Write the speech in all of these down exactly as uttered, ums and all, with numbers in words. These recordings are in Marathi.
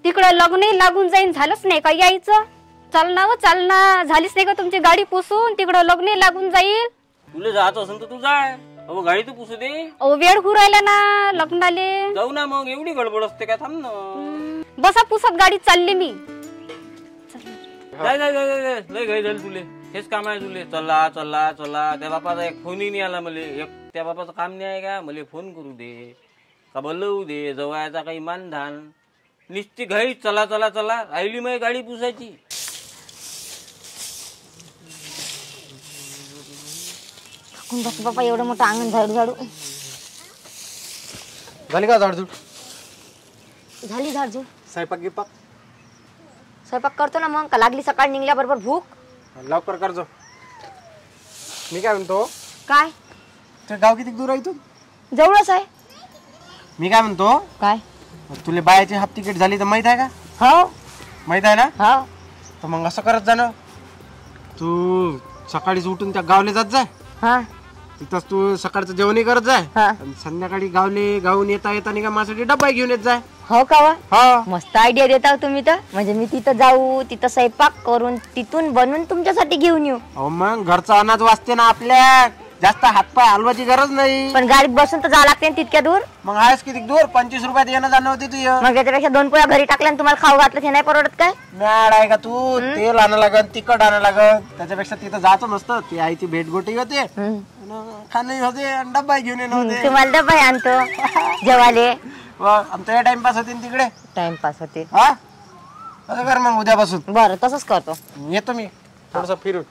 तिकडं लग्नही लागून जाईन, झालंच नाही का यायचं? चाल ना व चाल ना, झालीच नाही का तुमची गाडी पुसून? तिकडं लग्नही लागून जाईल. तुला जायचं असेल तर तू जाय, अहो गाडी तू पुसू दे. अहो वेळ होऊ राहिला ना लग्नाले. जाऊ ना मग, एवढी गडबड असते काय? थांब ना. बसा पुसत गाडी चालली मी. जाय जाय जाय जाय, लय घाई झाली तुले. हेच काम आहे तुले, चला चला चला. त्या बापाचा एक फोनही नाही आला मले. एक त्या बापाचं काम नाही आहे का मले फोन करू दे का बोलवू दे, जवळचा काही मानधान. निश्चित घाई, चला चला चला. राहिली मग गाडी पुसायची. बस बापा, एवढं मोठं अंगण झाडू झाडू झाली का? झाडझूड झाली. झाडझूड स्वयंपाक गिपाक स्वयंपाक करतो ना मग. का लागली सकाळी निघल्याबरोबर भूक? लवकर करजो. मी काय म्हणतो, काय? ते गाव किती दूर आहे इथून? जवळच आहे. मी काय म्हणतो, काय? तुला बायाची हाफ तिकीट झाली तर माहित आहे का? हो माहित आहे ना? हो. तर मग असं करत जा ना, तू सकाळीच उठून त्या गावले जात जाय. हा, तिथंच तू सकाळचं जेवणही करत जाय. हा. आणि संध्याकाळी गावले गावून येता येता का माझ्यासाठी डब्बा घेऊन येत जाय. हो का? हा, मस्त आयडिया देता तुम्ही तर. म्हणजे मी तिथं जाऊ, तिथं स्वयंपाक करून तिथून बनवून तुमच्यासाठी घेऊन येऊ. अहो मग घरचा अनाज वाचते ना आपल्या. जास्त हातपाय हलवायची गरज नाही. पण गाडीत बसून तर जावं लागते तितक्या दूर. मग आहेस किती दूर? पंचवीस रुपयात येणं जाणं होती तू. मग याच्यापेक्षा दोन पोळ्या घरी टाकल्या आणि तुम्हाला खाऊ घातलं, हे नाही परवडत काय? मॅड आहे का तू? तेल आणा लागत, तिखट आणा लागत. त्याच्यापेक्षा तिथं जायचं नसतं. ती आईची भेटगोटी होते, खाणं होते आणि डब्बा घेऊन येणं होते. तुम्हाला डबा आणतो जेवाले. आमचा टाइमपास होते तिकडे. टाइमपास होते. हा, असं कर मग उद्यापासून. बरं, तसंच करतो. येतो मी थोडस फिरून.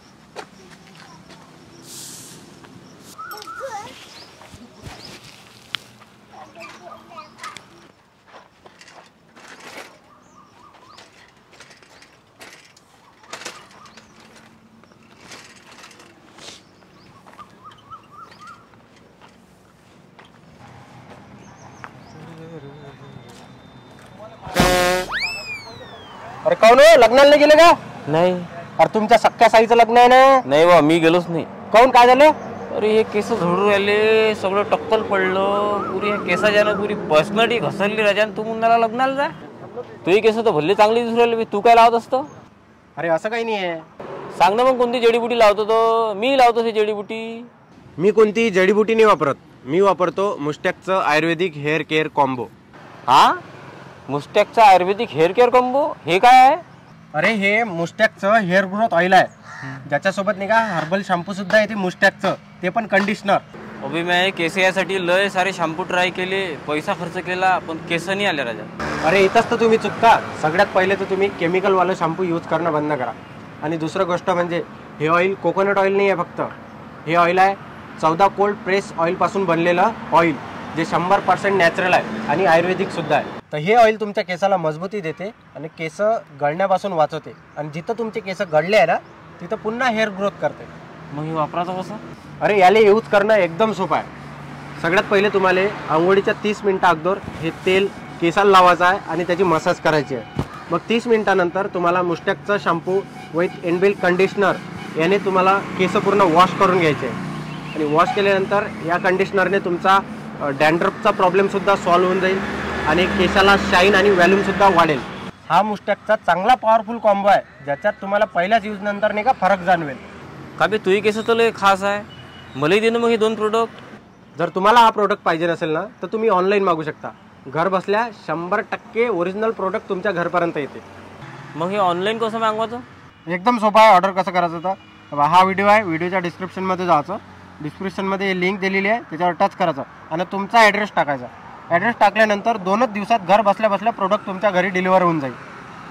अरे काऊन लग्नाला नाही गेले का? नाही. अरे तुमच्या सख्या साईचं लग्न आहे ना? नाही बा, मी गेलोच नाही. काऊन, काय झालं? अरे हे केस झोडू राहिले, सगळं टक्कल पडलं. पुरी ह्या केसाच्यानं पुरी पर्सनॅलिटी घसरली राजान. तू मुन्नाला लग्नाला जा. तुही केस तर भल्ले चांगली दिसू राहिले. तू काय लावत असतो? अरे असं काही नाही आहे. सांग ना मग, कोणती जडीबुटी लावतो तो? मी लावतो ती जडीबुटी. मी कोणती जडीबुटी नाही वापरत. मी वापरतो मुस्टॅकचं आयुर्वेदिक हेअर केअर कॉम्बो. हा, मुस्टॅकचा आयुर्वेदिक हेअर केअर कॉम्बो हे काय आहे? अरे हे मुस्टॅकचं हेअर ग्रोथ ऑइल आहे. ज्याच्यासोबत नाही का हर्बल शॅम्पू सुद्धा येते मुस्टॅकचं, ते पण कंडिशनर. अभि मी केस यासाठी लय सारे शॅम्पू ट्राय केले, पैसा खर्च केला, पण केस नाही आले राजा. अरे इथंच तर तुम्ही चुकता. सगळ्यात पहिले तर तुम्ही केमिकलवालं शॅम्पू यूज करणं बंद करा. आणि दुसरं गोष्ट म्हणजे हे ऑइल कोकोनट ऑइल नाही आहे फक्त. हे ऑइल आहे चौदा कोल्ड प्रेस ऑइलपासून बनलेलं ऑइल, जे शंभर पर्सेंट नॅचरल आहे आणि आयुर्वेदिक सुद्धा आहे. तर हे ऑइल तुमच्या केसाला मजबूती देते आणि केस गळण्यापासून वाचवते. आणि जिथं तुमचे केस गळले आहे ना, तिथं पुन्हा हेअर ग्रोथ करते. मग हे वापरायचं कसं? अरे याला यूज करणं एकदम सोपं आहे. सगळ्यात पहिले तुम्हाला आंघोळीच्या तीस मिनिटं अगोदर हे तेल केसाला लावायचं आहे आणि त्याची मसाज करायची आहे. मग तीस मिनिटानंतर तुम्हाला मुस्टॅकचा शॅम्पू विथ इनबिल्ट कंडिशनर याने तुम्हाला केस पूर्ण वॉश करून घ्यायचे आहे. आणि वॉश केल्यानंतर या कंडिशनरने तुमचा डॅन्ड्रफचा प्रॉब्लेमसुद्धा सॉल्व्ह होऊन जाईल आणि केसाला शाईन आणि व्हॅल्यूमसुद्धा वाढेल. हा मुस्टॅकचा चांगला पॉवरफुल कॉम्बो आहे, ज्याच्यात तुम्हाला पहिल्याच यूज नंतर नाही का फरक जाणवेल. का बे, तुही केस तर लय खास आहे. मलाही दे ना मग हे दोन प्रोडक्ट. जर तुम्हाला हा प्रोडक्ट पाहिजे नसेल ना, तर तुम्ही ऑनलाईन मागू शकता. घर बसल्या शंभर टक्के ओरिजिनल प्रोडक्ट तुमच्या घरपर्यंत येते. मग हे ऑनलाईन कसं मागवायचं? एकदम सोपं आहे. ऑर्डर कसं करायचं होतं, हा व्हिडिओ आहे, व्हिडिओच्या डिस्क्रिप्शनमध्ये जायचं. डिस्क्रिप्शनमध्ये लिंक दिलेली आहे, त्याच्यावर टच करायचं आणि तुमचा ॲड्रेस टाकायचा. ॲड्रेस टाकल्यानंतर दोनच दिवसात घर बसल्या बसल्या प्रोडक्ट तुमच्या घरी डिलिव्हर होऊन जाईल.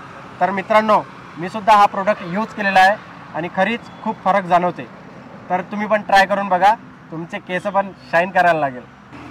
तर मित्रांनो, मी सुद्धा हा प्रोडक्ट यूज केलेला आहे आणि खरीच खूप फरक जाणवते. तर तुम्ही पण ट्राय करून बघा, तुमचे केस पण शाईन करायला लागेल.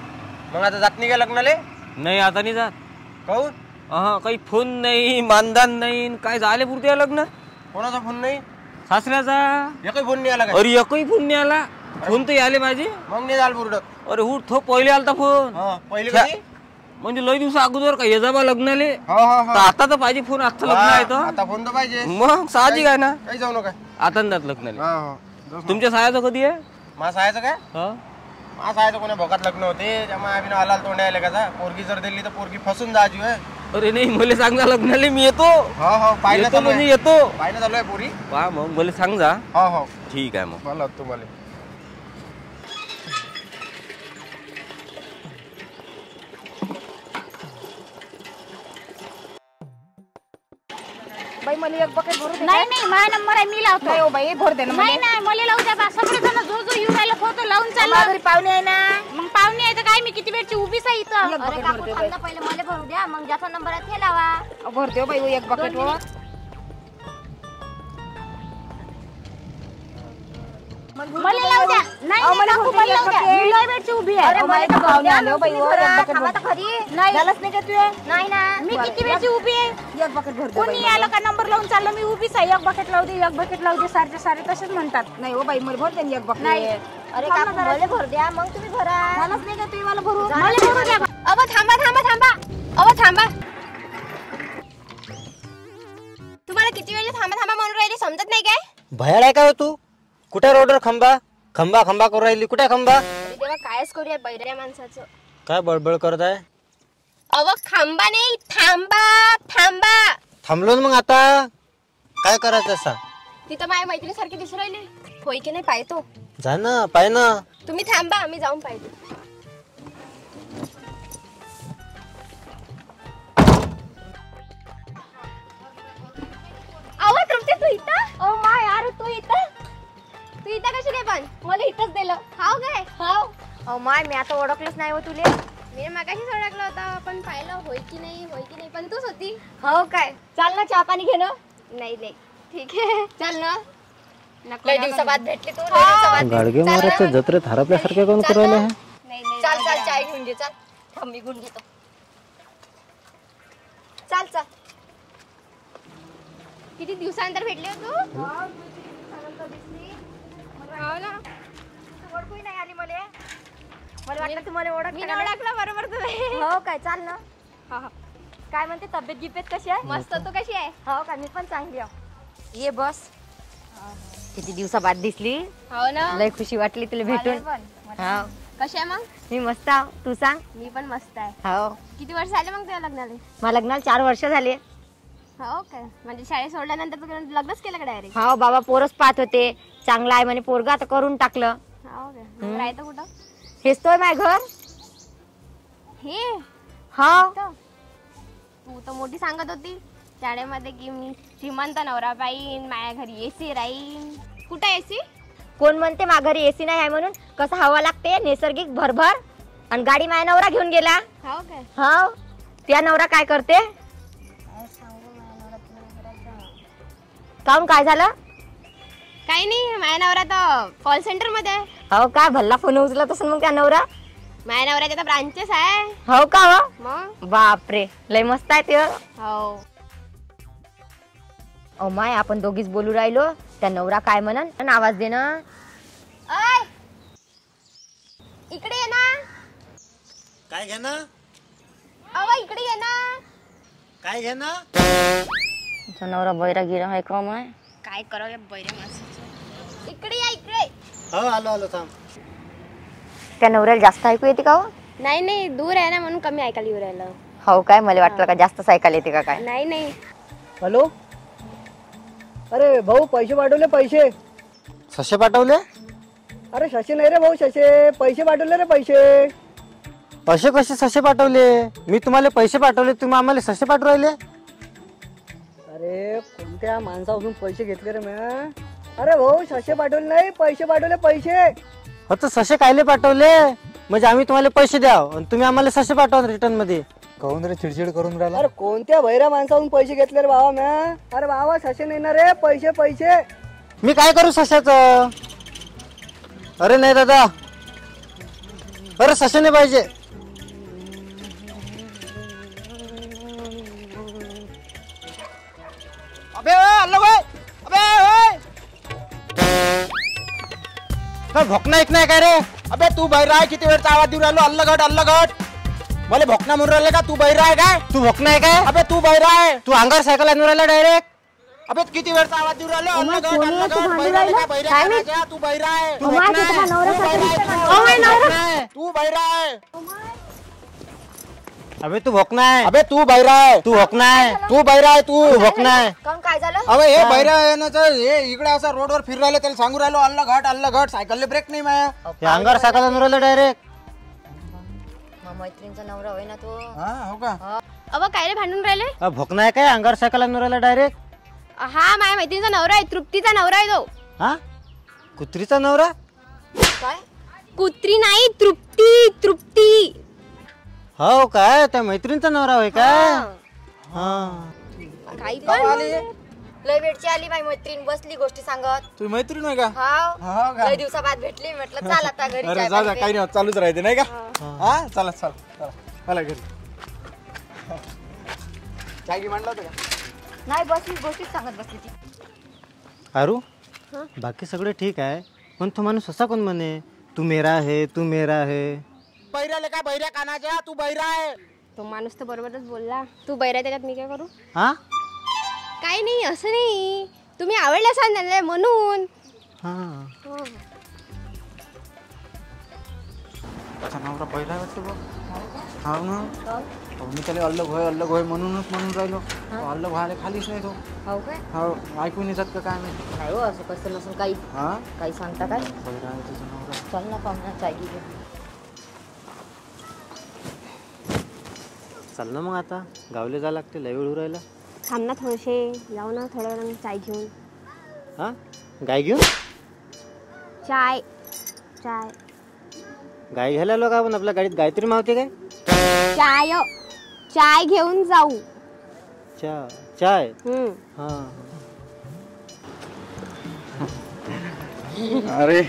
मग आता जात नाही का लग्नाले? नाही, आता नाही जात. काहून? हा, काही फोन नाही, मानधन नाही, काय झाले पुरते लग्न? कोणाचा फोन नाही? सासऱ्याचा एकही फोन नाही आला का? अरे एकही फोन नाही आला. फोन तर आले माझे. मग नाही झालं पुरड. अरे हुट थो पहिले आलता फोन. पहिले कधी? म्हणजे लय दिवस अगोदर का ये जाबा लग्नाले. तर आता तर पाहिजे फोन. आजचं लग्न आहे तर आता फोन तर पाहिजे. मग साहजिक आहे ना. काही जाऊ नका आता जात लग्नाले. तुमच्या सायाचं कधी आहे? माझं सायाचं काय? हा, माझं आहे तर कोणा भोगात लग्न होते त्यामुळे आम्ही आला तोंड यायला का पोरगी जर दिली तर पोरगी फसून जायची आहे. अरे नाही मला सांग जा लग्नाला मी येतो. हो हो पाहिलं येतो चालू मी आहे येतो. पाहिलं चालू आहे पोरी. वा मग मला सांग जा. हो हो ठीक आहे मग. मला तुम्हाला बाई मला एक बकेट भरू दे. नाही नाही माझा नंबर आहे मी लावतो. काय हो बाई भर दे ना नाही नाही मला लावू द्या बा. सगळे जण जो जो येऊ राहिला फोटो लावून मला चालला. घरी पाहुणे आहे ना. मग पाहुणे आहे तर काय मी किती वेळची उभीच आहे इथं. एक अरे बकेट काकू भरू दे थांब ना, पहिले मला भरू द्या मग ज्याचा नंबर आहे ते लावा. भर दे बाई एक बकेट वर. मला लावू द्या. नाही अहो, नाही, मला काकू, भरू मला दे लावू एक द्या. बकेट. मी लय वेळची उभी आहे. अरे मला तर पाहुणे आले हो बाई वर एक बकेट थांबा भर. तर खरी. नाही झालंच नाही का तुझे? नाही ना मी किती वेळची उभी आहे. एक बकेट भर दे कोणी बाई. आलं का नंबर लावून चाललं मी उभीच आहे. एक बकेट लावू दे एक बकेट लावू दे सारखे सारे तसेच म्हणतात. नाही हो बाई मला भर दे ना एक बकेट. नाही. अरे काकू मला भर द्या मग तुम्ही भरा. झालंच नाही का तुम्ही मला भरू. मला भरू द्या. अव थांबा थांबा थांबा अव थांबा. तुम्हाला किती वेळ थांबा थांबा म्हणून राहिले समजत नाही काय? भयाड आहे का हो तू? कुठे रोडवर खंबा खंबा खंबा करू राहिली? कुठे खंबा? अरे देवा कायच करूया बैऱ्या माणसाचं. काय बळबळ करत आहे? अव खांबा नाही थांबा थांबा. थांबलो ना मग आता काय करायचं सांग. तिथं माझ्या मैत्रिणीसारखी दिसू राहिली. होय की नाही पाहतो. जा ना पाय ना. तुम्ही थांबा आम्ही जाऊन पाहतो. अव तुमचे तू इथं. ओ माय यार तू इथं. तू इथं कशी काय पण मला इथंच दिलं. हाव काय हाव. अहो माय मी आता ओळखलंच नाही हो तुले. मी मगाशीच ओळखलं होता पण पाहिलं होय की नाही होय की नाही पण तूच होती. हो काय चाल ना चहा पाणी घेणं. नाही नाही ठीक आहे चल ना. लय दिवसाबाद भेटली तू. लय दिवसाबाद गाडगे महाराजच्या जत्रेत हरपल्यासारख्या कोण करू राहिले? नाही नाही चल चल चाय घेऊन घे चल. थांब मी घेऊन घेतो. चल चल. किती दिवसानंतर भेटले हो तू. हो ना. ओळखूही नाही आली मला. मला वाटलं तुम्हाला ओळख मी नाही ओळखलं बरोबर तुम्ही. हो काय चाल ना. हा, हा. काय म्हणते तब्येत गिब्येत कशी आहे. मस्त तू कशी आहे. हो का मी पण चांगली आहे. ये बस. किती दिवसाबाद दिसली. हो ना. लय खुशी वाटली तुला भेटून. हो कशी आहे मग. मी मस्त आहो. तू सांग. मी पण मस्त आहे. हो किती वर्ष झाले मग तुझ्या लग्नाला. मला लग्नाला चार वर्ष झाले. हो काय म्हणजे शाळेत सोडल्यानंतर तू लग्नच केलं का डायरेक्ट. हो बाबा पोरच पाहत होते. चांगला आहे म्हणे पोरगा आता करून टाकलं. हो काय मग राहतो कुठं. हेच तोय माझ घर. हे हो तर. तू तर मोठी सांगत होती शाळेमध्ये की मी श्रीमंत नवरा पाहीन माझ्या घरी एसी राहीन. कुठं एसी. कोण म्हणते मा घरी एसी नाही आहे म्हणून. कसं हवा लागते नैसर्गिक भरभर. आणि गाडी माझ्या नवरा घेऊन गेला. हो काय. हो त्या नवरा काय करते. काऊन काय झालं. काही नाही माझ्या नवरा तर कॉल सेंटर मध्ये आहे. हो काय भल्ला फोन उचलत असेल मग त्या नवरा. माझ्या नवऱ्याच्या तर ब्रांचेस आहे. हो का हो मग बापरे लय मस्त आहे ते. हो. ओ माय आपण दोघीच बोलू राहिलो. त्या नवरा काय म्हणन आवाज दे ना. अय इकडे ये ना. काय घे ना अव इकडे ये ना. काय घे ना. तुझा नवरा बैरा गिरा आहे का माय. काय करावं या बैऱ्या माणसाचं. इकडे या इकडे. हो आलो आलो थांब. त्या नवऱ्याला जास्त ऐकू येते का हो. नाही नाही दूर आहे ना म्हणून कमी ऐकायला येऊ राहिलं. हो काय मला वाटलं का जास्त ऐकायला येते का काय. नाही नाही. हॅलो. अरे भाऊ पैसे पाठवले पैसे. ससे पाठवले. अरे शशे नाही रे भाऊ शशे. पैसे पाठवले रे पैसे. असे कसे ससे पाठवले. मी तुम्हाला पैसे पाठवले तुम्ही आम्हाला ससे पाठवू राहिले. अरे कोणत्या माणसापासून पैसे घेतले रे म्या. अरे भाऊ शशे पाठवले नाही पैसे पाठवले पैसे. हो तर ससे कायले पाठवले म्हणजे आम्ही तुम्हाला पैसे द्याव आणि तुम्ही आम्हाला ससे पाठवा रिटर्न मध्ये. कहून रे चिडचिड करून राहिला. अरे कोणत्या भैऱ्या माणसापासून पैसे घेतले रे बाबा म्या. अरे बाबा शशे नाही ना रे पैसे पैसे. मी काय करू सशाचं. अरे नाही दादा. अरे ससे नाही पाहिजे. अबे अल्ला भाई अबे ओय. काय भोकना ऐक नाही काय रे. अबे तू बाहेर आहे किती वेळचा आवाज देऊ राहिलो. अल्लगट अल्लगट. मला भोकना म्हणून राहिले का. तू बाहेर आहे काय. तू भोकना आहे काय. अबे तू बाहेर आहे. तू अंगावर सायकल आणून राहिला डायरेक्ट. अबे किती वेळचा आवाज देऊ राहिलो अल्ला गट अल्ला गट बैरा का बैरा कानाच्या तू बैरा आहे तू बैरा आहे अबे तू भोकना आहे अबे तू बैरा आहे तू भोकना आहे तू बैरा आहे तू भोकना आहे काऊन काय झालं अबे हे बैरा आहे ना तर हे इकडे असं रोडवर फिरू राहिलो त्याला सांगू राहिलो अल्ला घाट अल्ला घाट सायकलले ब्रेक नाही माया हे अंगावर सायकल राहिलं डायरेक्ट मैत्रिणीचा नवरा होय ना तो हा हो का अव काय रे भांडून राहिले भोकना आहे काय अंगावर सायकल राहिलं डायरेक्ट हा माझ्या मैत्रिणीचा नवरा आहे तृप्तीचा नवरा आहे तो हा कुत्रीचा नवरा काय कुत्री नाही तृप्ती तृप्ती हो काय त्या मैत्रिणीचा नवरा होय काय हा काही पण लय वेळची आली माझी मैत्रीण बसली गोष्टी सांगत तू मैत्रीण आहे का हाव हो का लय दिवसाबाद भेटली म्हटलं चाल आता घरी अरे चाय जा जा पाणी काही नाही होत, चालूच राहते नाही का हा चला चला चला चला घरी चाय की मांडला होता का दे. नाही बसली गोष्टीच सांगत बसली ती अरू बाकी सगळं ठीक आहे पण तो माणूस असा कोण म्हणे तू मेरा है तू मेरा है बैराले का बैऱ्या कानाच्या तू बैरा आहे तो माणूस तर बरोबरच बोलला तू बैरा त्याच्यात मी काय करू हा काही नाही असं नाही तुम्ही आवडल्या सांगितलं म्हणून हा अच्छा नवरा बैरा वाटतो बघ हा ना हो, मी त्याला अल्लग होय अल्लग होय म्हणूनच म्हणून राहिलो अल्लग व्हायला खालीच नाही तो हो काय हो ऐकून येतात का काय नाही काय हो असं कसं नसून काही हा काही सांगता काय बैरा आहे तुझा नवरा चल ना पाहुणा चाय घे चल ना मग आता गावले जा लागते लय वेळ होऊ राहिला थांब ना थोडेसे जाऊ ना थोड्या वेळानं चाय घेऊन हा गाय घेऊन चाय चाय गाय घ्यायला आलो का आपण आपल्या गाडीत गायत्री मावते काय चाय चाय घेऊन जाऊ चा चाय हम्म हा अरे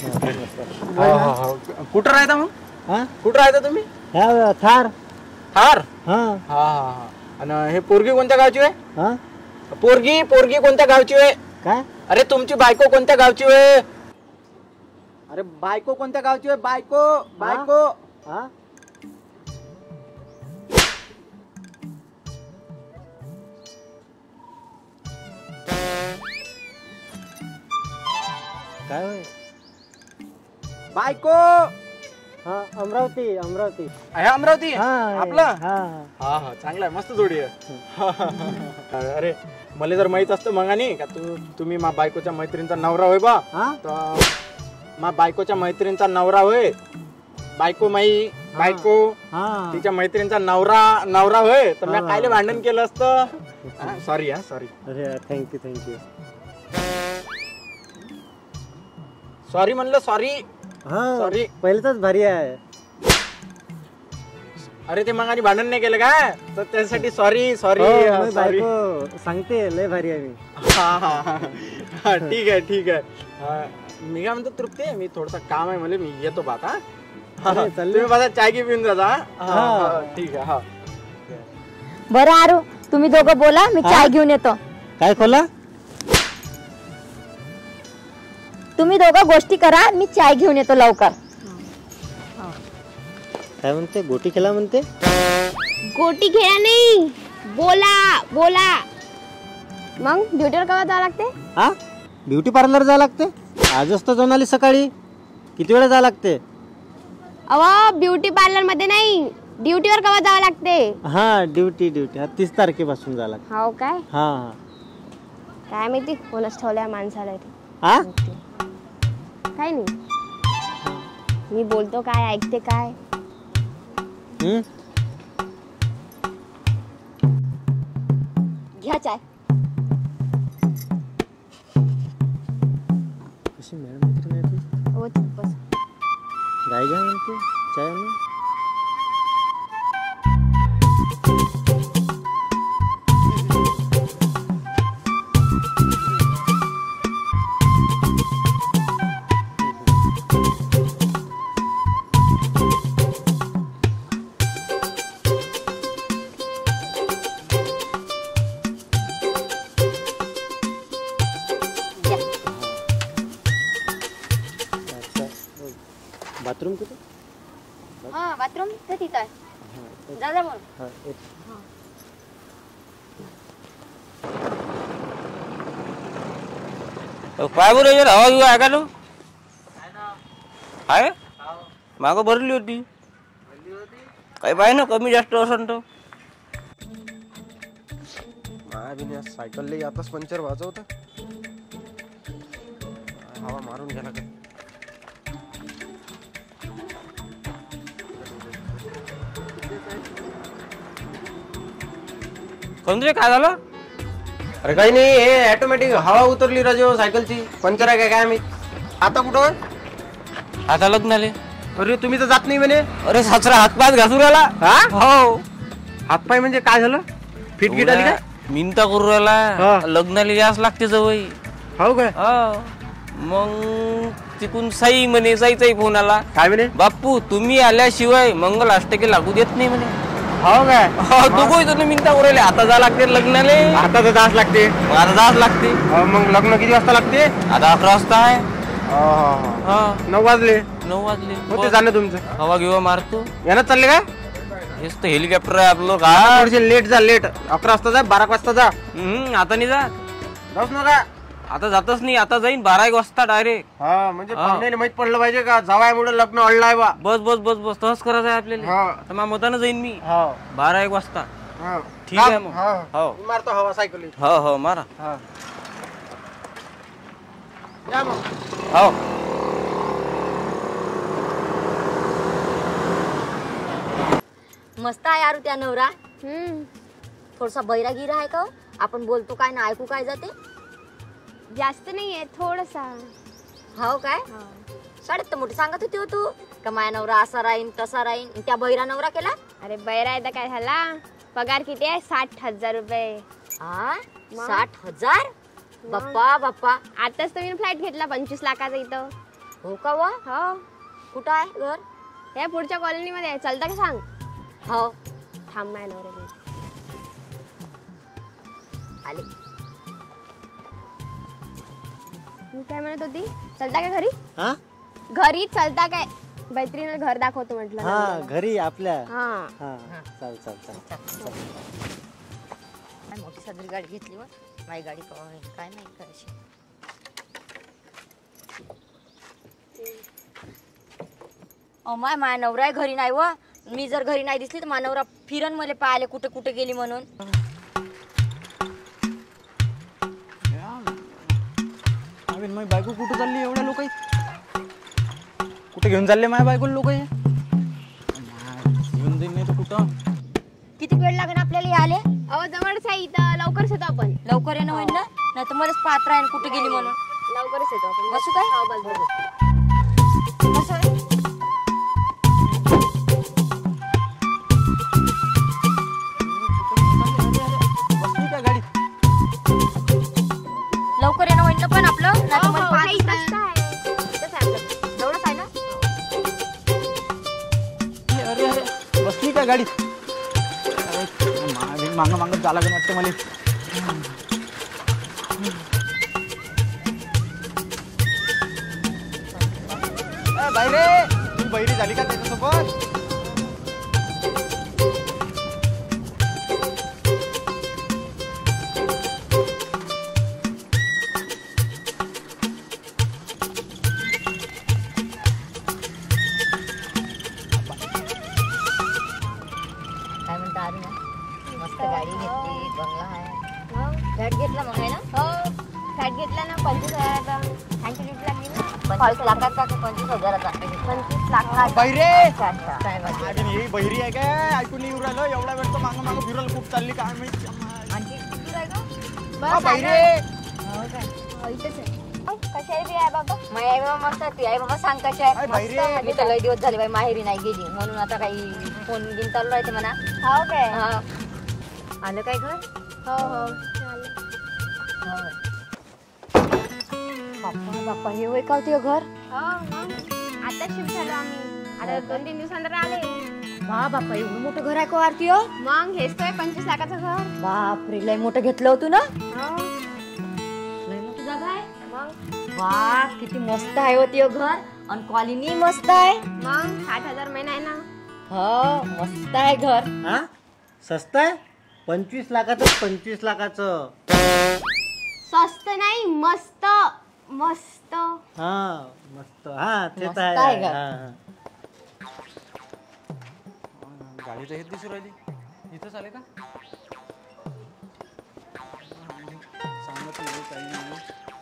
कुठं राहता मग हा कुठं राहता तुम्ही ह्या थार हार हा हा हा हा आणि हे पोरगी कोणत्या गावची आहे हा पोरगी पोरगी कोणत्या गावची आहे काय अरे तुमची बायको कोणत्या गावची आहे अरे बायको कोणत्या गावची आहे बायको बायको हा काय होय बायको हा अमरावती अमरावती आहे अमरावती हा आपलं हा हा हा चांगला आहे मस्त जोडी आहे अरे मला जर माहित असतं मंगानी का तू तुम्ही मा बायकोच्या मैत्रिणीचा नवरा होय बा हा तर मा बायकोच्या मैत्रिणीचा नवरा होय बायको माई बायको हा तिच्या मैत्रिणीचा नवरा नवरा होय तर मी कायले भांडण केलं असतं सॉरी हा सॉरी अरे थँक्यू थँक्यू सॉरी म्हणलं सॉरी हा Sorry. पहिल्याच भारी आहे अरे ते मग भांडण नाही केलं का तर त्यासाठी सॉरी सॉरी हो, मी सॉरी बायको सांगते लय भारी आहे मी हा हा हा ठीक आहे ठीक आहे हा, मी काय म्हणतो तृप्ती मी थोडस काम आहे मला मी येतो बात हा अरे, चालले. तुम्ही माझा चाय घे पिऊन जाता हा? हा हा, ठीक आहे हा बरं आरू तुम्ही दोघं बोला मी चाय घेऊन येतो काय खोला तुम्ही दोघं गोष्टी करा मी चाय घेऊन येतो लवकर काय म्हणते गोटी खेळा म्हणते गोटी खेळा नाही बोला बोला मग ड्युटीवर केव्हा जावं लागते हा ब्युटी पार्लर जावं लागते आजच तर जाऊन आली सकाळी किती वेळा जावं लागते अव ब्युटी पार्लर मध्ये नाही ड्युटीवर केव्हा जावं लागते हा ड्युटी ड्युटी हा तीस तारखेपासून जावं लागते हो काय हा काय माहिती कोणच ठेवल्या माणसाला इथे. हा काय नाही मी बोलतो काय ऐकते काय हम्म घ्या चाय कशी मॅडम मैत्रीण आहे ती? हो चुप बस गाय घ्या म्हणते चाय आणून. बाथरूम कुठे हा बाथरूम तर तिथं आहे जा जा मग हा एक काय बरं यार हवा घेऊ आहे का तू आहे मागं भरली होती काही पाहिजे ना कमी जास्त असं तो सायकल आताच पंक्चर वाजवत हवा मारून घ्यायला का कोण रे काय झालं अरे काही नाही हे ऑटोमॅटिक हवा उतरली राजो सायकलची पंक्चर आहे काय काय मी आता कुठं आता लग्न आले अरे तुम्ही तर जात नाही म्हणे अरे सासरा हातपाय घासून राहिला हा हो हातपाय म्हणजे काय झालं फिट गिट आली का मिनता करू राहिला लग्नाला यास लागते जवळ हो काय मग तिकून साई म्हणे साईचाही फोन आला काय म्हणे बाप्पू तुम्ही आल्याशिवाय मंगल अष्टके लागू देत नाही म्हणे हो काय दोघं तुम्ही मिनता करू राहिले आता जा लागते लग्नाले आता तर जास लागते आता जाच लागते मग लग्न किती वाजता लागते आता अकरा वाजता आहे नऊ वाजले नऊ वाजले होते जाणं तुमचं हवा घेवा मारतो यानं चालले काय हेच तर हेलिकॉप्टर आहे आपलं का थोडीशी लेट जा लेट अकरा वाजता जा बारा वाजता जा हम्म आता नाही जा जाऊच नका आता जातच नाही आता जाईन बारा एक वाजता डायरेक्ट हा म्हणजे पाहुण्याला माहित पडलं पाहिजे का जावायमुळे लग्न अडलाय बा बस बस बस बस तसंच करायचं आहे आपल्याला आता माझ्या मतानं जाईन मी बारा एक वाजता ठीक आहे मग हो मारतो हवा सायकल हो हो मारा या मग हो मस्त आहे यार त्या नवरा थोडासा बैरागिरा आहे का हो? आपण बोलतो काय ना ऐकू काय जाते जास्त नाहीये थोडसा. हो काय शाळेत तर मोठी सांगत होती हो तू का माया नवरा असा राहीन तसा राहीन त्या बैरा नवरा केला. अरे बैरा आहे तर काय झाला पगार किती आहे साठ हजार रुपये. हा साठ हजार बाप्पा बाप्पा. आताच तर मी फ्लॅट घेतला पंचवीस लाखाचा इथं. हो का वा हो कुठं आहे घर या पुढच्या कॉलनी मध्ये आहे चलता का सांग. हो थांब माय नवरे आले. मी काय म्हणत होती चलता काय घरी हा घरी चलता काय मैत्रीण घर दाखवतो म्हटलं. हा घरी आपल्या हा हा चल चल चल मोठी सदरी गाडी घेतली व माझी गाडी काय नाही करायची. ओ माय माय नवरा घरी नाही व मी जर घरी नाही दिसली तर माझा नवरा फिरन मला पाहिले कुठे कुठे गेली म्हणून. माझी बायको कुठे चालली एवढ्या लोक कुठे घेऊन चालले माझ्या बायको लोक घेऊन जाईल नाही तर कुठं. किती वेळ लागेल आपल्याला याले. अहो जवळच आहे इथं लवकरच येतो आपण. लवकर येणं होईल ना नाही तर मलाच पाहत राहील कुठे गेली म्हणून. लवकरच येतो आपण. बसू काय हो बस बस. बसू गाडी लवकर येणं होईल ना पण आपलं नाही तर मला हो, पाहत इथंच राहील. आहे. इथंच आहे आपलं. जवळच आहे ना. अरे अरे बसली का गाडी मांग मांग जा लागेल वाटतं मला. बाहेर तू बहिरी झाली का त्याच्यासोबत. काय म्हणता आधी ना मस्त गाडी घेतली बंगला आहे. फ्लॅट घेतला मग आहे ना. हो फ्लॅट घेतला ना पंचवीस हजाराचा. थँक्यू गिफ्ट लागली ना पंचवीस लाखाचा का पंचवीस हजाराचा. पंचवीस लाख. बहिरे अच्छा अच्छा काय बाकी अरे ही बहिरी आहे काय ऐकून येऊ राहिलं एवढ्या वेळ तर मागं मागं फिरायला खूप चालली काय माहिती. आणखी किती आहे का हा, बहिरे हो काय हो इथंच आहे. कशाने बी आहे बाबा. माझी आई बाबा मस्त ती आई बाबा सांग कशा काय आहे. बहिरे मी तर लय दिवस झाले बाई माहेरी नाही गेली म्हणून आता काही फोन घेऊन चालू राहते म्हणा. हो काय हा. आलं काय घर हो हो चालेल. बाप्पा बाप्पा हे होय का ते घर. हो मग आता शिफ्ट झालो आम्ही. आता दोन तीन दिवसानंतर आले. वा बाप्पा एवढं मोठं घर आहे का आरती हो. मग हेच तर आहे पंचवीस लाखाचं घर. बापरे लय मोठं घेतलं होतं ना. हो लय मोठी जागा आहे. मग वा किती मस्त आहे होती घर आणि कॉलनी मस्त आहे. मग साठ हजार महिना आहे ना. हो मस्त आहे घर. हा स्वस्त आहे पंचवीस लाखाचं पंचवीस लाखाचं. स्वस्त नाही मस्त. मस्त. हा मस्त. हा ते मस्त तर आहे आहे. का? हा, हा. गाडी तर हेच दिसू राहिली. इथंच आले का? सांगत नाही, काही नाही.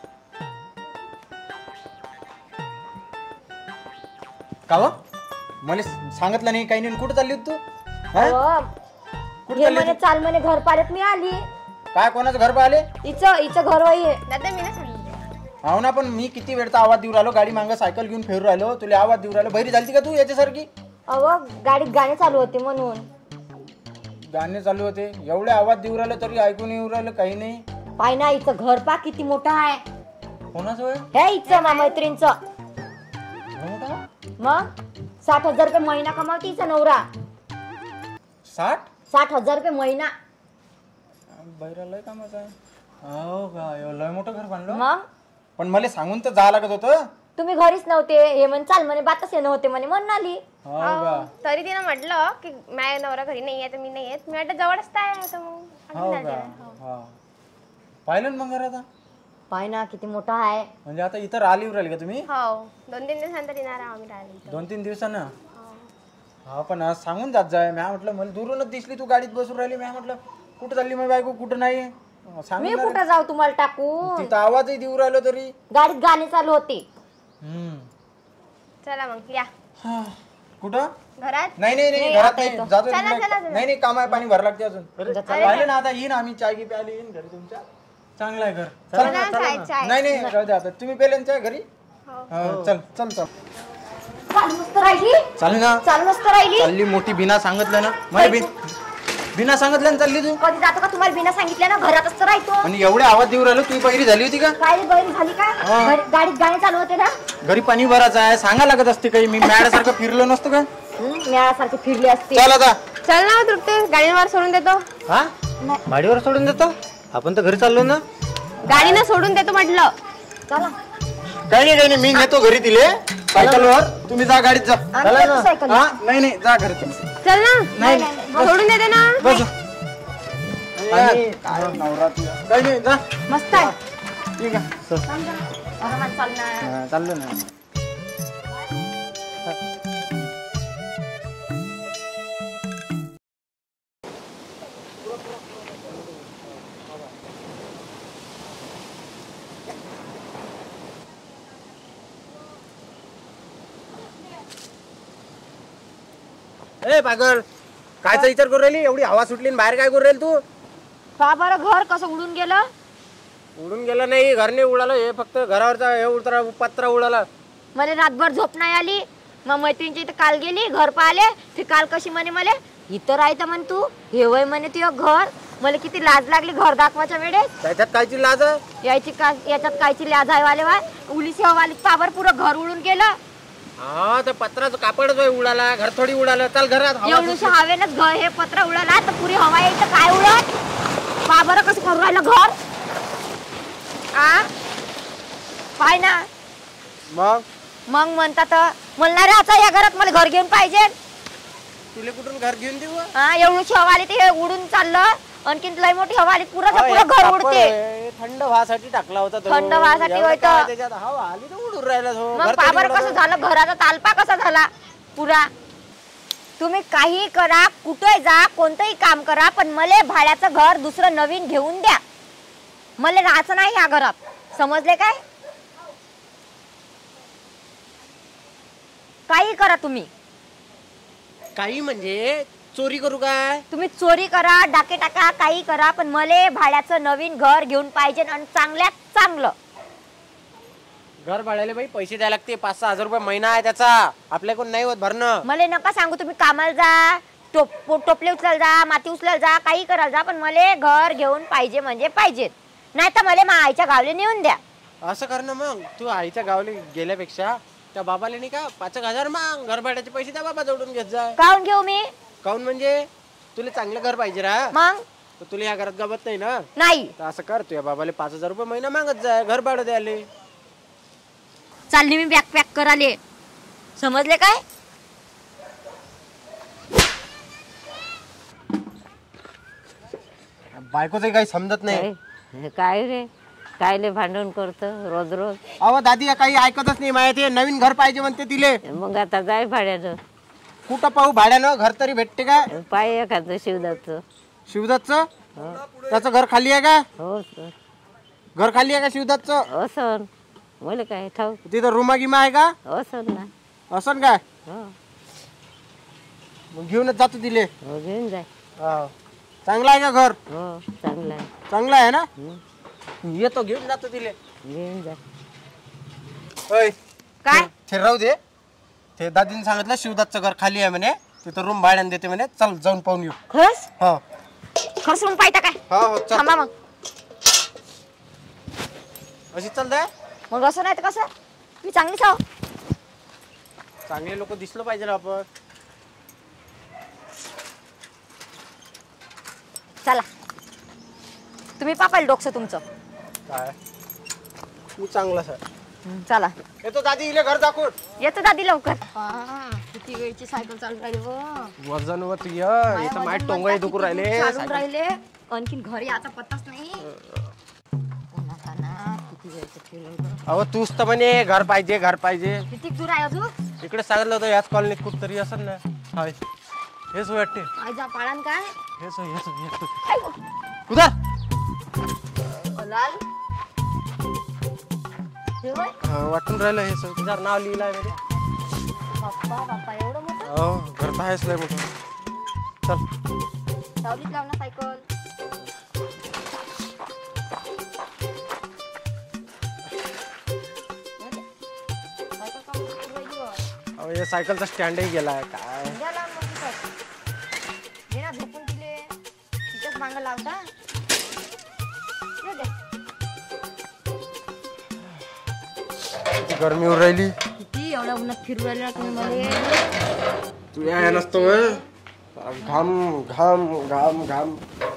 का हो? मला सांगितलं नाही काही नाही. कुठं चालली होती तू? हा? अहो, कुठं हे चालली म्हणे होती? चाल म्हणे घर पाल्यात मी आली. काय कोणाचं घर पाहिले? हिचं हिचं घर वही आहे. दादा मी नाही सांगितलं. हो ना, पण मी किती वेळचा आवाज देऊ राहिलो, गाडी मागं सायकल घेऊन फिरू राहिलो, तुला आवाज देऊ राहिलो. बहिरी झाली का तू याच्यासारखी? अहो गाडीत गाणे चालू होते म्हणून. गाणे चालू होते, एवढे आवाज देऊ राहिलो तरी ऐकून येऊ राहिलं काही नाही. पाय ना हिचं घर पा किती मोठं आहे. कोणाचं होय? हे हिचं मा मैत्रीणचं. मोठा? मग साठ हजार रुपये महिना कमावते हिचा नवरा. साठ? साठ हजार रुपये महिना. बहिरा लय कामाचं आहे. हो का, एवढं लय मोठं घर बांधलं. मग पण मला सांगून तर जा लागत होतं. तुम्ही घरीच नव्हते. हे म्हणे चाल म्हणे बातच येणं होते म्हणे म्हणून आली. हो का? तरी तिनं म्हटलं की माझ्या नवरा घरी नाही आहे तर मी नाही येत. मी वाटलं जवळच आहे तर मग हो आम्ही का? नाही गेलो. हा. पाहिलं ना मग घर आता? पाय ना किती मोठा आहे. म्हणजे आता इथं राहिली राहिली का तुम्ही? हो दोन तीन दिवसानंतर येणार आहोत आम्ही राहिलो इथं. दोन तीन दिवसानं? हा, पण आज सांगून जात जाय. म्या म्हटलं मला दुरूनच दिसली तू गाडीत बसून राहिली. म्या म्हटलं कुठं चालली मग बायको, कुठं नाही मी सांगून कुठं जाऊ तुम्हाला टाकून. तिथं आवाजही देऊ राहिलो तरी. गाडीत गाणे चालू होते. हम्म. चला मग या हा. कुठं? घरात. नाही नाही नाही, नाही, घरात आता नाही येतो. जातो चला, तिकडे. चला, चला. नाही नाही, काम आहे, पाणी भर लागते अजून. चला. पाहिलं ना आता येईन आम्ही, चाय घी प्यायला येईन घरी तुमच्या. चांगलं आहे घर. चला ना, चाय चाय. नाही नाही, राहू दे आता. तुम्ही पेले ना चाय घरी? हो, चल चल चल. चालू नसतं राहिली. चाल ना. चालू नसतं राहिली. चालली मोठी बिना सांगितलं ना. मला बिन बिना सांगितलं ना चालली तू. कधी जातो का तुम्हाला बिना सांगितलं ना. घरातच तर राहतो. आणि एवढे आवाज देऊ राहिलो, तू बहिरी झाली होती का? काय रे, बहीण झाली का? हा. घरी- गाडीत गाणे चालू होते ना. घरी पाणी भरायचं आहे, सांगा लागत असते काही. मी मॅडासारखं फिरलो नसतो का? मेळासारखे फिरले असते. चल आता. चल ना तृप्ती गाडीवर सोडून देतो. हा गाडीवर सोडून देतो. आपण तर घरी चाललो ना. गाडीनं सोडून देतो म्हटलं. चला काही नाही काही नाही, मी नेतो घरी तिले सायकलवर. तुम्ही जा गाडीत जा. आम्ही येतो सायकल. हा नाही नाही, जा घरी तुम्ही. चल ना. नाही सोडून देते ना. बस. आणि काय नवरा तुझा. काही नाही, जा. मस्त आहे. ठीक आहे. आरामात चालणार. हा, चाललो ना. ए पागल, कायचा विचार करू राहिली? एवढी हवा सुटली आणि बाहेर काय करू राहिली तू? का बरं घर कसं उडून गेलं? उडून गेलं नाही, घर नाही उडालं. हे फक्त घरावरचा हे उतरा पत्रा उडाला. मला रातभर झोप नाही आली. मग मैत्रिणीच्या इथं काल गेली, घर पाहिले. ते काल कशी म्हणे मला इथं राहतं म्हण तू. हे वय म्हणे तुझं घर. मला किती लाज लागली घर दाखवायच्या वेळेस. त्याच्यात कायची लाज आहे? यायची का याच्यात कायची लाज आहे वाले वाय. उलीस हवाली पावर पुरं घर उडून गेलं. हा, तर पत्राचं कापडच होय उडाला, घर थोडी उडालं. चल घरात. हवा एवढूशा हवेनच घर हे पत्र उडाला तर पुरी हवा यायचं काय उडत. पाबर कसं करू राहिलं घर. आ पाय ना. मग मग म्हणतात म्हणणार आता या घरात मला घर घेऊन पाहिजे. तुला कुठून घर घेऊन देऊ? हा एवढीशी हवा आली ते उडून चाललं. आणखीन लय मोठी हवा आली पुरं पुरं घर उडते. थंड व्हासाठी टाकला होता तो. थंड व्हासाठी एवढं होय काय तर. त्याच्यात हवा आली तर उडून राहिला तो. मग घर थोडी पाबर उडत कसं होतं. झालं घराचा तालपा कसा झाला पुरा. तुम्ही काही करा, कुठे जा, कोणतंही काम करा, पण मला भाड्याचं घर दुसरं नवीन घेऊन द्या. मला राहायचं नाही या घरात. समजले काय? काही करा तुम्ही. काही म्हणजे चोरी करू काय? तुम्ही चोरी करा, डाके टाका, काही करा, पण मला भाड्याचं नवीन घर घेऊन पाहिजे आणि चांगल्यात चांगलं. घर भाड्याला बाई पैसे द्यायला लागते. पाच सहा हजार रुपये महिना आहे त्याचा. आपल्याकडून नाही होत भरणं. मला नका सांगू. तुम्ही कामाला जा, टोप टोपले उचलायला जा, माती उचलायला जा, काही करायला जा, पण मला घर घेऊन पाहिजे म्हणजे पाहिजे. नाही तर मला मा आईच्या गावले नेऊन द्या. असं कर ना मग. तू आईच्या गावले गेल्यापेक्षा त्या बाबाला नाही का पाच एक हजार माग. घर भाड्याचे पैसे त्या बाबा जोडून घेत जा. काहून घेऊ मी? काऊन म्हणजे तुला चांगलं घर पाहिजे रा. मग तर तुला या घरात गमत नाही ना. नाही. तर असं कर, तू या बाबाला पाच हजार रुपये महिना मागत जाय घर भाडं द्यायला. चालली मी बॅग पॅक कराले. समजले काय? बायकोचं काही समजत नाही. काय रे कायले भांडण करतो रोज रोज. अहो दादी काही ऐकतच नाही माहिती नवीन घर पाहिजे म्हणते तिले. मग आता जाय भाड्यानं. कुठं पाहू भाड्यानं घर तरी भेटते का? पाय एखादं शिवदाचं. शिवदत्तचं त्याचं घर खाली आहे का? हो सर. घर खाली आहे का शिवदत्तचं? असं मला काय ठाऊक. तिथं रूमा गिमा आहे का? असं ना. असं काय? हो मग घेऊनच जातो तिले. हो घेऊन जाय. चांगलं आहे का घर? हो चांगलं आहे. चांगलं आहे ना? येतो घेऊन जातो तिले. घेऊन जाय. होय काय ते राहू दे. ते दादीने सांगितलं शिवदत्तचं घर खाली आहे म्हणे तिथं रूम भाड्याने देते म्हणे. चल जाऊन पाहून येऊ. खरंच हो खरंच रूम पाहिजे काय? हो हो चल. थांबा मग. अशी चालतंय. मग असं नाही तर कसं मी चांगलीच आहो. चांगले लोक दिसलं पाहिजे ना आपण. चला तुम्ही पापाल डोकसं तुमचं. काय तू चांगला सर. चला येतो दादी इले घर दाखवून. येतो दादी लवकर. किती वेळची सायकल चालू राहिली व. वजन वर इथं माय टोंगळे दुखू राहिले. चालून राहिले आणखीन घरी आता पत्ताच नाही. अहो तूच तर म्हणे घर पाहिजे घर पाहिजे. किती दूर आहे अजून? इकडे सांगितलं होतं याच कॉलनीत कुठ तरी असेल ना. हाय हेच वाटते. आयजा पाळान काय? हेच हेच हेच कुठं लाल वाटून राहिलं हे सगळं. तुझं नाव लिहिलं आहे मध्ये. बाप्पा बाप्पा एवढं मोठं. हो घर तर आहेच लय मोठं. चल सावलीत लाव ना सायकल. अहो हे सायकलचा स्टँडही गेलाय काय. झोपून दिले तिच्याच मागं लावता. गरमीवर राहिली. किती एवढ्या उन्हात फिरू राहिले ना तुम्ही मला. तू या नसतो घाम घाम घाम घाम.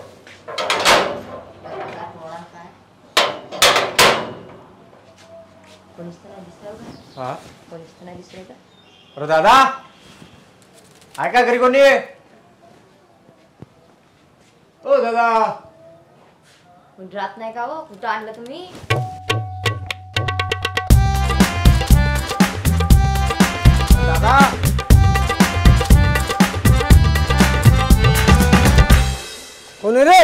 हा अरे दादा आहे का घरी कोणी? ओ दादा राहत नाही का हो? कुठं आणलं तुम्ही? दादा कोण रे?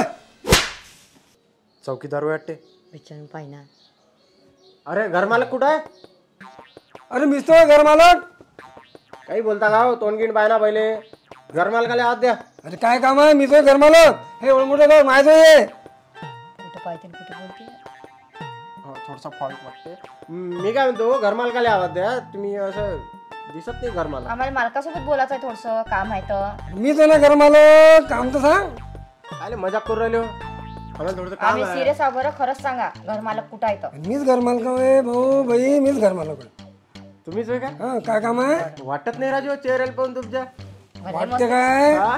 चौकीदार वाटते. विचारून पाहिना. अरे घर मालक कुठं आहे? अरे मीच तो घर मालक. काही बोलता का हो? तोंडगिण बायना पहिले घर मालकाला हात द्या. अरे काय काम आहे? मी तो घर मालक. हे एवढं मोठं घर माहित आहे. कुठं पाहिजे कुठं बोलते. थोडसा फॉल्ट वाटते. मी काय म्हणतो घर मालकाला आवाज द्या. तुम्ही असं दिसत नाही घर मालक. आम्हाला मालकासोबत बोलायचं आहे. थोडस काम आहे तर. मी तो ना घर मालक. काम तर सांग. आले मजाक करू राहिले. आम्हाला थोडं काम आम्ही आहे. सिरियस आहो बरं. खरंच सांगा घर मालक कुठं आहे तर. मीच घर मालक आहे भाऊ बाई. मीच घर मालक आहे. तुम्हीच आहे का? हा काय काम आहे? वाटत नाही राजू चेहऱ्याला पाहून तुमच्या. वाटते काय? हा?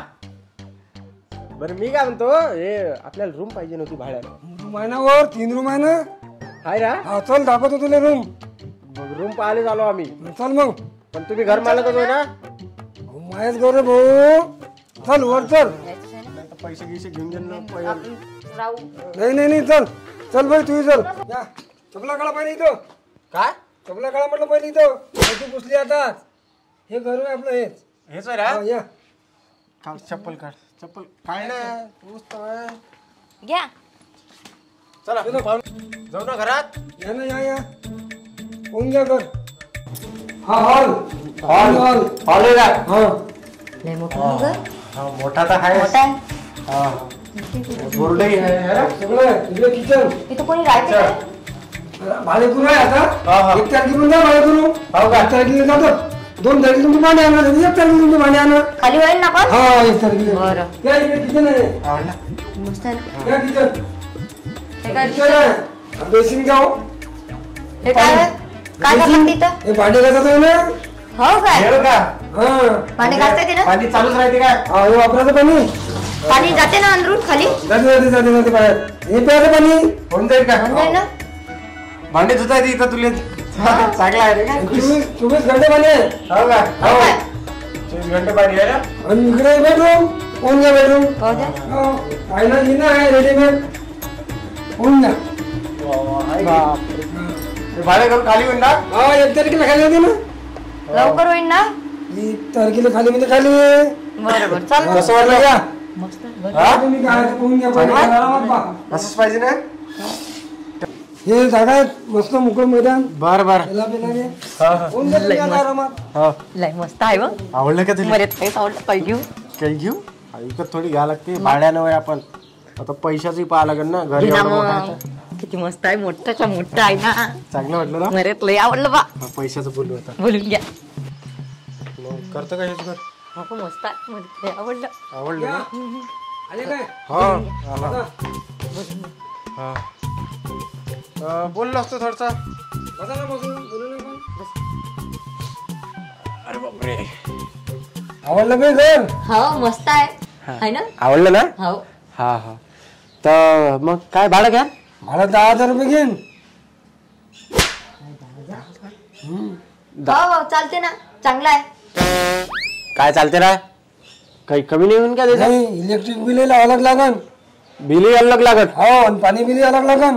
बरं मी काय म्हणतो हे आपल्याला रूम पाहिजे नव्हती भाड्याला. रूम आहे ना वर. तीन रूम आहे ना. हाय रा. हा चल दाखवतो तुला रूम. रूम पाहायला झालो आम्ही. चल मग. पण तुम्ही घर मालकच होय ना? मायच गौरव भाऊ. चल वर चल. पैसे गिसे घेऊन घेऊन राहू नाही नाही नाही चल. चल भाई तू चल. या चपला काढा पहिले इथं. काय चपला काढा म्हटलं पहिले इथं. तू पुसली आता. हे घर आहे आपलं हेच. हेच आहे रा. हा, या काढ चप्पल काढ. चप्पल काय ना घ्या. चला जाऊ ना घरात. या ना या या. कोण घ्या घर. हा हॉल. हॉल हॉल हॉल आहे का? हा लय मोठं घर. हा मोठा तर आहे. मोठा आहे. हा बोर्डही आहे है ना? सगळं आहे. तुझं किचन. इथं कोणी राहते काय? भाडेकरू आहे हा, हा. आता. एक तारखेला जा भाडेकरू. हो का? एक तारखेला जातो. दोन तारखेला तुमची भांडे आणणार. एक तारखेला तुमची भांडे आणणार. खाली होईल ना पण. हा एक तारखेला. बरं. या इकडे किचन आहे. आवडला? मस्त आहे ना. या किचन. हे काय किचन आहे. बेसिन जाऊ. हे काय काय करतात तिथं? हे भांडे घासत आहे ना. हो काय? येऊ का? हा पाणी घालता येते ना? पाणी चालूच राहते काय? हा, हे वापराचं पाणी. पाणी जाते ना अंदरून खाली? जाते जाते जाते जाते बाहेर. हे प्यायचं पाणी. होऊन जाईल का? होऊन जाईल ना? भांडे धुता येते इथं तुले. चांगला आहे रे का? चोवीस चोवीस घंटे पाणी आहे. हो का? हो काय? चोवीस घंटे पाणी आहे ना? आणि इकडे बेडरूम. कोण घ्या बेडरूम. हो द्या. हो. पाहिलं लिहिणं आहे रेडीमेड. कोण घ्या. भाडे करून खाली होईल ना? हा एक तारखेला खाली होते ना, लवकर होईल ना? एक तारखेला खाली म्हणजे खाली. बरोबर चल. कसं वाटलं का? हा? तुम्ही काय ते पाहून घ्या पहिले. आरामात पहा. असंच पाहिजे ना? हे जागा आहेत मस्त मोकळं मैदान. बर बर. याला बिलाने. पाहून घ्या तुम्ही आता आरामात. हो. लय मस्त आहे व. आवडलं का तुला? मला काहीच आवडलं पाहिजे घेऊ. काही घेऊ? विकत थोडी घ्या लागते भाड्यानं वय आपण. आता पैशाचंही पाहा लागेल ना घरी. घे ना एवढं मोठं मग. आहे तर. किती मस्त आहे, मोठाच्या मोठा आहे ना. चांगलं वाटलं ना? मरेत लय आवडलं बा. हा, पैशाचं बोलू आता. बोलून घ्या. मग करतो का हेच घर? हो मस्त आहे, मला लय आवडलं. आवडलं ना? आले काय? हा आला. हा अं, बोललो असतो थोडसा. बसा ना बसून. बोलू नका. अरे बापरे. आवडलं काय घर? हो मस्त आहे. आहे ना? आवडलं ना? हो. हा हा. तर मग काय भाडं घ्या? मला दहा हजार रुपये घेईन. हो चालते ना, चांगला आहे. काय चालते ना? काही कमी नाही होईन का त्याचं? नाही इलेक्ट्रिक बिल अलग लागन. बिलही अलग लागत. हो आणि पाणी बिल अलग लागन.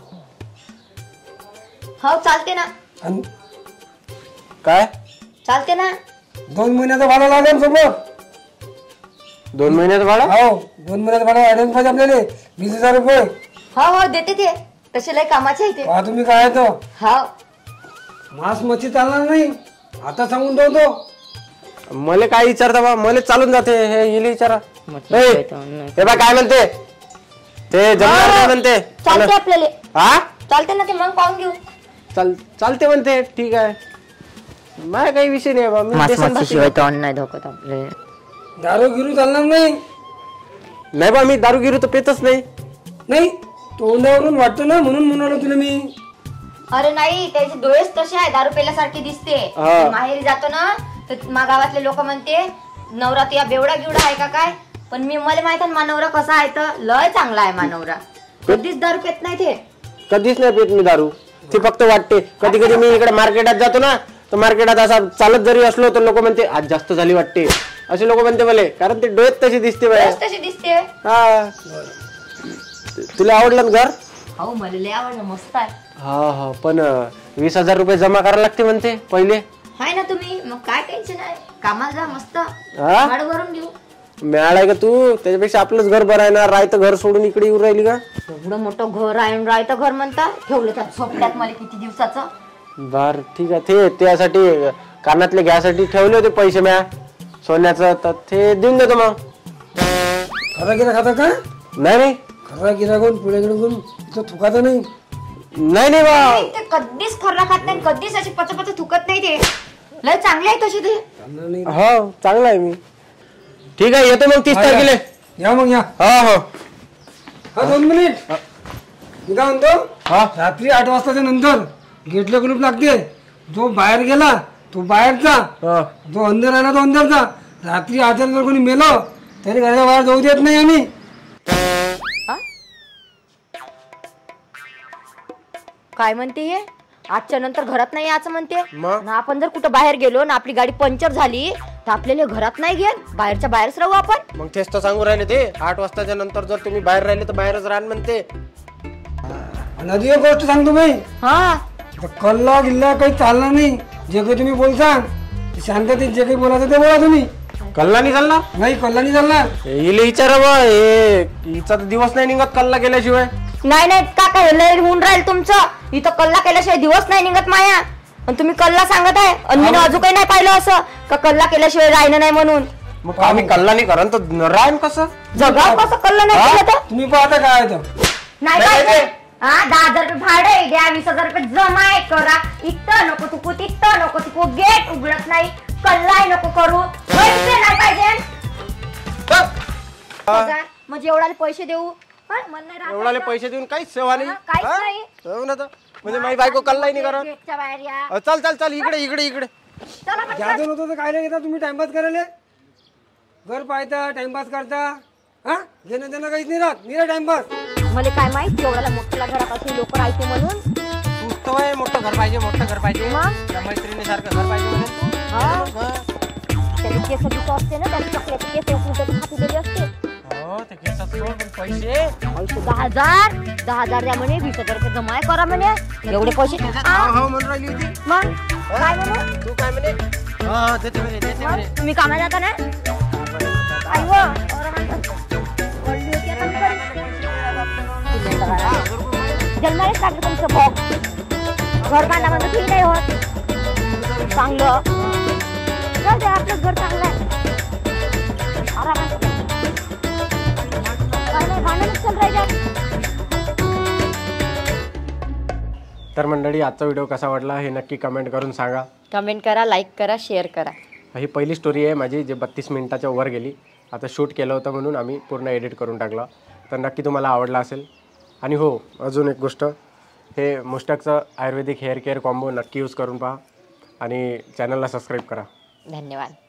हो चालते ना, आणि काय? चालते ना. दोन महिन्याचं भाडं लागन सोबत. दोन महिन्याचं भाडं? हो दोन महिन्याचं भाडं ऍडव्हान्स पाहिजे आपल्याला वीस हजार रुपये. हो हो देते ते, तसे लय कामाचे आहे ते. पहा तुम्ही काय आहे तो. हो मांस मच्छी चालणार नाही आता सांगून ठेवतो. मला काय विचारता बा? मला चालून जाते हे हिला विचारा. ए, हे बा काय म्हणते ते जमणार काय म्हणते? चालते आपल्याला. हा चालते ना ते, मग पाहून घेऊ. चाल चालते म्हणते. ठीक आहे, माझा काही विषय नाही बा. मी देशात भाषी- तोंड नाही धोकत आपले. दारू गिरू चालणार नाही. नाही बा, मी दारू गिरू तर पेतच नाही. नाही तोंडावरून वाटतं ना म्हणून म्हणालो तुला मी. अरे नाही त्याचे डोळेच तसे आहे दारू पेल्यासारखे दिसते. हा. माहेरी जातो ना तर मा गावातले लोक म्हणते नवरा तुया बेवडा गिवडा आहे का काय, पण मी मला माहित आहे मा नवरा कसा आहे तर लय चांगला आहे मा नवरा. कधीच दारू पेत नाही ते. कधीच नाही पेत मी दारू. ती फक्त वाटते. कधी कधी मी इकडे मार्केटात जातो ना तर मार्केटात असा चालत जरी असलो तर लोक म्हणते आज जास्त झाली वाटते, असे लोक म्हणते मला, कारण ते डोळ्यात तशी दिसते बाय. डोळेच तसे दिसते. हा. तुला आवडलं ना घर? हो मला लय आवडलं, मस्त आहे. हा हा. पण वीस हजार रुपये जमा करायला लागते म्हणते पहिले. हाय ना तुम्ही, मग काय टेन्शन आहे, कामाला जा मस्त. हा? भाडं भरून घेऊ. मिळालाय का तू? त्याच्यापेक्षा आपलंच घर बरं आहे ना. रायतं घर सोडून इकडे येऊन राहिली का? एवढं मोठं घर आहे आणि राहतं घर म्हणता, ठेवलं त्यात सोपल्यात मला किती दिवसाचं. बर ठीक आहे. ते त्यासाठी कानातले घ्यासाठी ठेवले होते पैसे म्या सोन्याचं, तर ते देऊन देतो मग. खरा गिरा खाता का? नाही नाही खरा गिरा कोण पुढे गिरा कोण इथं थुकाचं नाही. नाही नाही बा. ते कधीच खर्रा खात नाही, कधीच अशी पच पच थुकत नाही ते. लय चांगले आहे तसे ते. चालणार नाही. हो चांगला आहे मी. ठीक आहे, येतो मग तीस तारखेला. या मग या. हो हो. हा दोन मिनिट मी काय म्हणतो, हा रात्री आठ वाजताच्या नंतर गेटला कुलूप लागते. जो बाहेर गेला तो बाहेरचा, हा. जो अंदर आला तो अंदरचा. रात्री आठ जर कोणी मेलो तरी घराच्या बाहेर जाऊ देत नाही आम्ही. काय म्हणते हे, आजच्या नंतर घरात नाही याचं म्हणते. मग? ना आपण जर कुठं बाहेर गेलो ना आपली गाडी पंक्चर झाली तर आपल्याला घरात नाही घेत, बाहेरच्या बाहेरच राहू आपण. मग तेच तर सांगू राहिले ते. आठ वाजताच्या नंतर जर तुम्ही बाहेर राहिले तर बाहेरच राहा म्हणते. आणि अजून एक गोष्ट सांगतो बाई, हा कल्ला गिल्ला काही चालणार नाही. जे काही तुम्ही बोलता ते शांततेत जे काही बोलायचं ते बोला तुम्ही. कल्ला नाही चालणार? नाही कल्ला नाही चालणार. हिला विचारा बा. हे हिचा तर दिवस नाही निघत कल्ला केल्याशिवाय. नाही नाही काका हे लय होऊन राहील तुमचं. इथं कल्ला केल्याशिवाय दिवस नाही निघत माया. आणि तुम्ही कल्ला सांगत आहे आणि मी अजून काही नाही पाहिलं असं का कल्ला केल्याशिवाय राहिलं नाही म्हणून. मग आम्ही कल्ला नाही करा तर राहीन कसं? जगाव कसं कल्ला नाही केलं तर तुम्ही पाहता काय आहे तर. नाही पाहिजे. हा दहा हजार रुपये भाडे द्या, वीस हजार रुपये जमा करा. इथं नको तुकू, तिथं नको तुकू, गेट उघडत नाही, कल्लाय नको करू. पैसे नाही पाहिजे. म्हणजे एवढाले पैसे देऊ? एवढाले पैसे देऊन काहीच सेवा नाही. काहीच हा? नाही. हो ना तर. म्हणजे माझी बायको कल्लाही नाही करत. गेटच्या बाहेर या. अ, चल चल चल इकडे इकडे इकडे. चला पटकन. घ्यायचं नव्हतं तर काय घेता तुम्ही टाइमपास करायला. घर पाहता टाइमपास करता. हा घेणं देणं काहीच नाही राहत, निरा टाइमपास. मला काय माहित एवढ्याला मोठ्या घरापासून लोक राहते म्हणून. तू तर मोठं घर पाहिजे, मोठं घर पाहिजे. त्या मैत्रिणी सारखं घर पाहिजे म्हणून तू. हा त्याचे केस बिस असते ना, त्याची चॉकलेट केस उलट हाती दिली असते. हो ते केसात सोड पण पैसे पैसे दहा हजार दहा हजार द्या म्हणे वीस हजार रुपये जमा करा म्हणे एवढे पैसे आ, हो म्हणून राहिली होती मग काय म्हणू तू काय म्हणे हा देते म्हणे देते म्हणे मग तुम्ही कामाला जाता ना आई हो, अरे म्हणतात. पडली होती आता मी घरी. जन्मालाच टाकलं तुमचं बॉक्स घर बांधा म्हणजे ठीक नाही होत चांगलं जाऊ दे आपलं घर चांगलं आहे आरामात. काय नाही भांडणच चालू राहिलं. तर मंडळी आजचा व्हिडिओ कसा वाटला हे नक्की कमेंट करून सांगा. कमेंट करा लाईक करा शेअर करा. ही पहिली स्टोरी आहे माझी जे बत्तीस मिनिटाच्या वर गेली. आता शूट केलं होतं म्हणून आम्ही पूर्ण एडिट करून टाकलं. तर नक्की तुम्हाला आवडला असेल. आणि हो अजून एक गोष्ट हे मुस्टकचं आयुर्वेदिक हेअर केअर कॉम्बो नक्की यूज करून पहा आणि चॅनलला सबस्क्राईब करा. धन्यवाद.